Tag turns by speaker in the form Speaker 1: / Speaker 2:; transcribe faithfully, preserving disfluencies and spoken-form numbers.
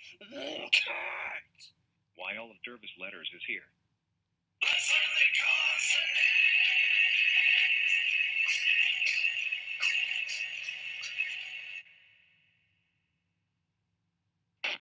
Speaker 1: The cat.
Speaker 2: Why all of Dervis Letters is here.